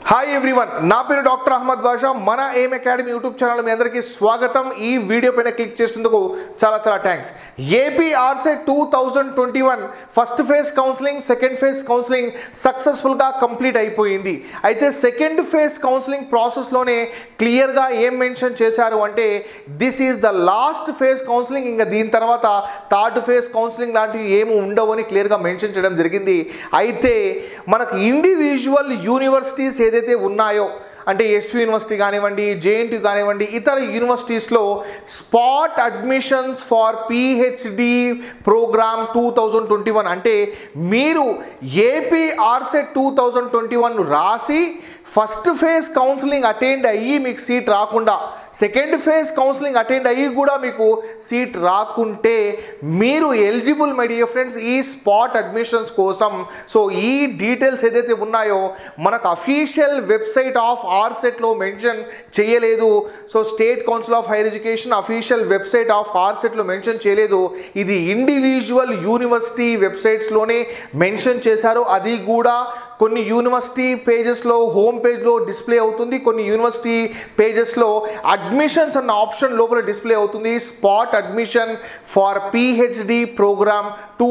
Hi everyone, నా పేరు doctor Ahmed Basha. మన ఎయిమ్ అకాడమీ యూట్యూబ్ ఛానల్ మీ అందరికీ స్వాగతం. ఈ వీడియో పైన క్లిక్ చేసినందుకు చాలా thanks. AP RCET 2021 first phase counselling, second phase counselling సక్సెస్ఫుల్గా కంప్లీట్ అయిపోయింది. అయితే సెకండ్ ఫేజ్ కౌన్సిలింగ్ ప్రాసెస్లోనే క్లియర్గా ఏం మెన్షన్ చేశారు అంటే this is the last phase counselling, ఇంకా దీని తర్వాత థర్డ్ ఫేజ్ కౌన్సిలింగ్ లాంటివి ఏమి ఉండవు అని క్లియర్గా మెన్షన్ చేయడం జరిగింది. అయితే మనకు ఇండివిజువల్ యూనివర్సిటీస్ ఏదైతే ఉన్నాయో అంటే ఎస్వి యూనివర్సిటీ కానివ్వండి, జేఎన్టీ కానివ్వండి, ఇతర యూనివర్సిటీస్లో spot admissions for PhD program 2021 అంటే మీరు ఏపీ ఆర్సెట్ 2021 రాసి ఫస్ట్ ఫేజ్ కౌన్సిలింగ్ అటెండ్ అయ్యి మీకు సీట్ రాకుండా, సెకండ్ ఫేజ్ కౌన్సిలింగ్ అటెండ్ అయ్యి కూడా మీకు సీట్ రాకుంటే మీరు ఎలిజిబుల్ మై డియర్ ఫ్రెండ్స్ ఈ స్పాట్ అడ్మిషన్స్ కోసం. సో ఈ డీటెయిల్స్ ఏదైతే ఉన్నాయో మనకు అఫీషియల్ వెబ్సైట్ ఆఫ్ ఆర్సెట్లో మెన్షన్ చేయలేదు. So state council of higher education official website of ఆర్సెట్లో మెన్షన్ చేయలేదు. ఇది ఇండివిజువల్ యూనివర్సిటీ వెబ్సైట్స్లోనే మెన్షన్ చేశారు. అది కూడా కొన్ని యూనివర్సిటీ పేజెస్లో హోమ్ పేజ్లో డిస్ప్లే అవుతుంది, కొన్ని యూనివర్సిటీ పేజెస్లో అడ్మిషన్స్ అన్న ఆప్షన్ లోపల డిస్ప్లే అవుతుంది. Spot admission for PhD program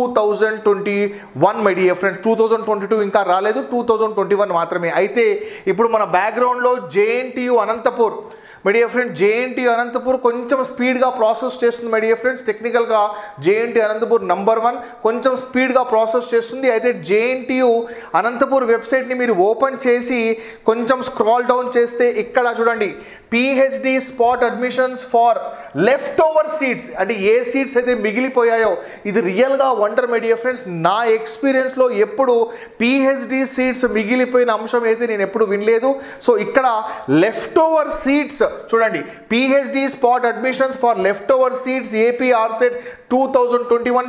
2021 my dear friends. 2022 ఇంకా రాలేదు, 2021 మాత్రమే. అయితే ఇప్పుడు మన బ్యాక్గ్రౌండ్లో JNTU Anantapur my dear friend, JNTU Anantapur కొంచెం స్పీడ్గా ప్రాసెస్ చేస్తుంది మై డియర్ ఫ్రెండ్స్. టెక్నికల్గా జేఎన్టీయు అనంతపూర్ నంబర్ 1 కొంచెం స్పీడ్గా ప్రాసెస్ చేస్తుంది. అయితే జేఎన్టీయు అనంతపూర్ వెబ్సైట్ని మీరు ఓపెన్ చేసి కొంచెం స్క్రాల్ డౌన్ చేస్తే ఇక్కడ చూడండి PhD spot admissions for left over seats అంటే ఏ సీట్స్ అయితే మిగిలిపోయాయో ఇది రియల్గా వండర్ మై డియర్ ఫ్రెండ్స్. నా ఎక్స్పీరియన్స్లో ఎప్పుడు పిహెచ్డి సీట్స్ మిగిలిపోయిన అంశం అయితే నేను ఎప్పుడు వినలేదు. సో ఇక్కడ లెఫ్ట్ ఓవర్ సీట్స్ చూడండి, PhD spot admissions for left over seats AP RCET 2021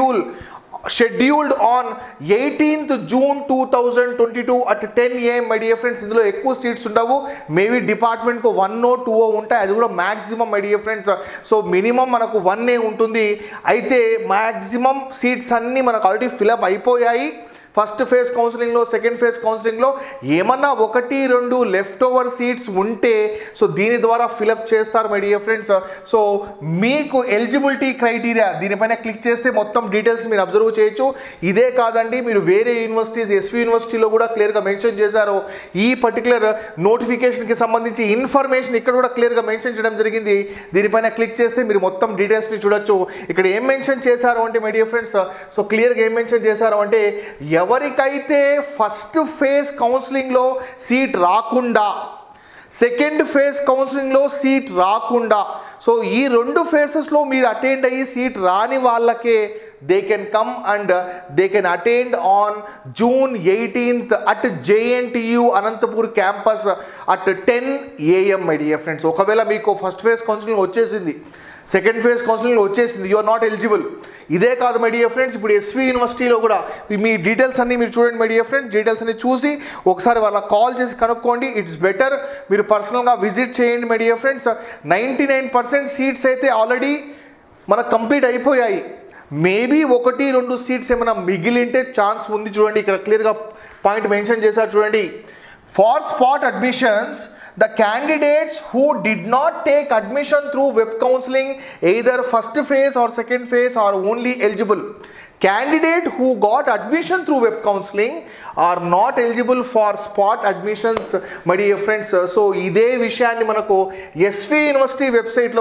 scheduled on 18th June 2022 at 10 AM my dear friends. ఇందులో ఎక్కువ సీట్స్ ఉండవు, మేబీ డిపార్ట్మెంట్కు 1 or 2 ఉంటాయి, అది కూడా maximum my dear friends. So minimum మనకు 1 ఉంటుంది. అయితే మ్యాక్సిమం సీట్స్ అన్నీ మనకు ఆల్రెడీ ఫిలప్ అయిపోయాయి. ఫస్ట్ ఫేజ్ కౌన్సిలింగ్లో, సెకండ్ ఫేజ్ కౌన్సిలింగ్లో ఏమన్నా 1-2 లెఫ్ట్ ఓవర్ సీట్స్ ఉంటే సో దీని ద్వారా ఫిలప్ చేస్తారు మై డియర్ ఫ్రెండ్స్. సో మీకు ఎలిజిబిలిటీ క్రైటీరియా దీనిపైన క్లిక్ చేస్తే మొత్తం డీటెయిల్స్ మీరు అబ్జర్వ్ చేయొచ్చు. ఇదే కాదండి, మీరు వేరే యూనివర్సిటీస్ ఎస్వి యూనివర్సిటీలో కూడా క్లియర్గా మెన్షన్ చేశారు. ఈ పర్టికులర్ నోటిఫికేషన్కి సంబంధించి ఇన్ఫర్మేషన్ ఇక్కడ కూడా క్లియర్గా మెన్షన్ చేయడం జరిగింది. దీనిపైన క్లిక్ చేస్తే మీరు మొత్తం డీటెయిల్స్ని చూడొచ్చు. ఇక్కడ ఏం మెన్షన్ చేశారు అంటే మై డియర్ ఫ్రెండ్స్, సో క్లియర్గా ఏం మెన్షన్ చేశారు అంటే ఎవరికైతే ఫస్ట్ ఫేజ్ కౌన్సిలింగ్లో సీట్ రాకుండా, సెకండ్ ఫేజ్ కౌన్సిలింగ్లో సీట్ రాకుండా, సో ఈ 2 ఫేజెస్లో మీరు అటెండ్ అయ్యి సీట్ రాని వాళ్ళకే they can come and they can attend on June 18th at JNTU Anantapur campus at 10 AM my dear friends. ఒకవేళ మీకు ఫస్ట్ ఫేజ్ కౌన్సిలింగ్ వచ్చేసింది, సెకండ్ ఫేజ్ కౌన్సిలింగ్ వచ్చేసింది, యు ఆర్ నాట్ ఎలిజిబుల్. ఇదే కాదు మై డియర్ ఫ్రెండ్స్, ఇప్పుడు SV యూనివర్సిటీలో కూడా మీ details అన్నీ మీరు చూడండి మై డియర్ ఫ్రెండ్స్. డీటెయిల్స్ అన్ని చూసి ఒకసారి వాళ్ళ కాల్ చేసి కనుక్కోండి. ఇట్స్ బెటర్ మీరు పర్సనల్గా విజిట్ చేయండి మై డియర్ ఫ్రెండ్స్. 99% సీట్స్ అయితే ఆల్రెడీ మనకు కంప్లీట్ అయిపోయాయి. మేబీ 1-2 సీట్స్ ఏమైనా మిగిలింటే ఛాన్స్ ఉంది. చూడండి ఇక్కడ క్లియర్గా పాయింట్ మెన్షన్ చేశారు చూడండి. For spot admissions the candidates who did not take admission through web counseling either first phase or second phase are only eligible. Candidate who got admission through web counseling are not eligible for spot admissions my dear friends. So ఇదే విషయాన్ని మనకు SV university వెబ్సైట్లో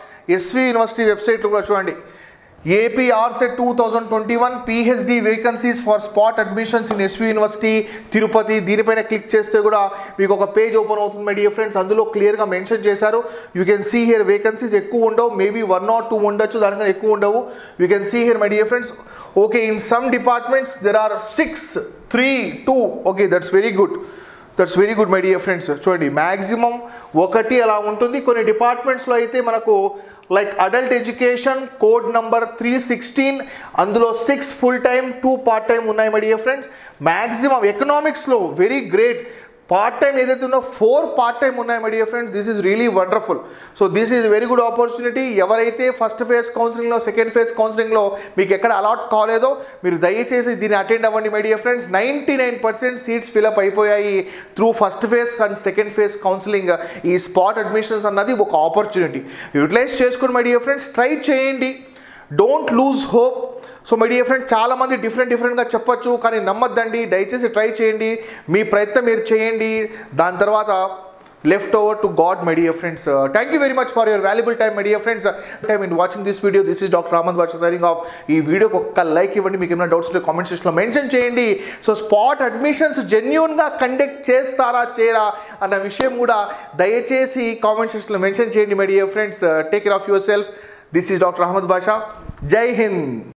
కూడా చూడండి. AP RCET 2021 PhD vacancies for spot admissions in SV university Tirupati, దీనిపైన click చేస్తే కూడా మీకు ఒక పేజ్ ఓపెన్ అవుతుంది మై డియర్ ఫ్రెండ్స్. అందులో క్లియర్గా మెన్షన్ చేశారు. You can see here vacancies ఎక్కువ ఉండవు, మేబీ 1 or 2 ఉండొచ్చు, దానికన్నా ఎక్కువ ఉండవు. You can see here my dear friends. Okay, in some departments there are 6, 3, 2. Okay, that's very good my dear friends. చూడండి మ్యాక్సిమం 1 అలా ఉంటుంది. కొన్ని డిపార్ట్మెంట్స్లో అయితే మనకు like adult education code number 316, అందులో 6 full time 2 part time ఉన్నాయి మై డియర్ ఫ్రెండ్స్. మ్యాక్సిమం ఎకనామిక్స్లో వెరీ గ్రేట్ పార్ట్ టైం ఏదైతే ఉందో 4 పార్ట్ టైం ఉన్నాయి my dear friends. This is really wonderful. So this is very good opportunity. ఎవరైతే first phase కౌన్సిలింగ్లో, second phase కౌన్సిలింగ్లో మీకు ఎక్కడ అలాట్ కాలేదో మీరు దయచేసి దీన్ని అటెండ్ అవ్వండి my dear friends. 99% seats fill up అయిపోయాయి through first phase and second phase counselling. ఈ స్పాట్ అడ్మిషన్స్ అన్నది ఒక ఆపర్చునిటీ. యూటిలైజ్ చేసుకోండి మై డియర్ ఫ్రెండ్స్. ట్రై చేయండి, don't lose hope. So my dear friend, చాలామంది డిఫరెంట్గా చెప్పొచ్చు, కానీ నమ్మద్దండి. దయచేసి ట్రై చేయండి, మీ ప్రయత్నం మీరు చేయండి. దాని తర్వాత left over to God, my dear friends. Thank you very much for your valuable time, my dear friends. Time in watching this video. This is Dr. Ahmad Basha signing off. ఈ వీడియోకి ఒక్క like ఇవ్వండి. మీకు ఏమైనా doubts ఉంటే comment సెక్షన్లో mention చేయండి. So spot admissions జెన్యూన్గా కండక్ట్ చేస్తారా చేయరా అన్న విషయం కూడా దయచేసి కామెంట్ సెక్షన్లో మెన్షన్ చేయండి my dear friends. Take care of yourself. This is doctor Ahmed Basha. జై హింద్.